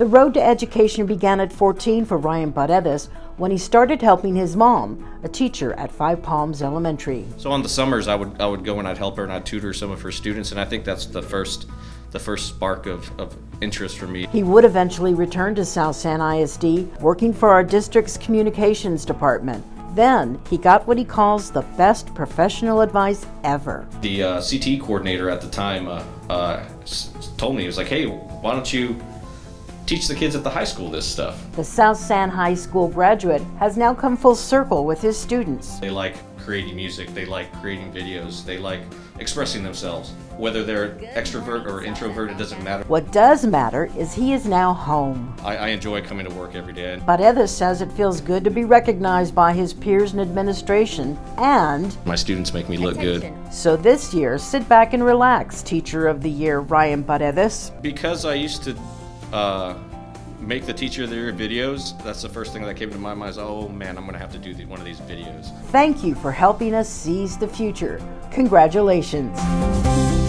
The road to education began at 14 for Ryan Paredez when he started helping his mom, a teacher at Five Palms Elementary. So on the summers, I would go and I'd help her and I'd tutor some of her students, and I think that's the first spark of interest for me. He would eventually return to South San ISD, working for our district's communications department. Then he got what he calls the best professional advice ever. The CT coordinator at the time told me, he was like, hey, why don't you teach the kids at the high school this stuff? The South San High School graduate has now come full circle with his students. They like creating music, they like creating videos, they like expressing themselves. Whether they're extrovert or introvert, it doesn't matter. What does matter is he is now home. I enjoy coming to work every day. Paredez says it feels good to be recognized by his peers and administration, and my students make me look good. So this year, sit back and relax, Teacher of the Year Ryan Paredez. Because I used to make the Teacher of the Year videos, that's the first thing that came to my mind is, oh man, I'm going to have to do one of these videos. Thank you for helping us seize the future. Congratulations.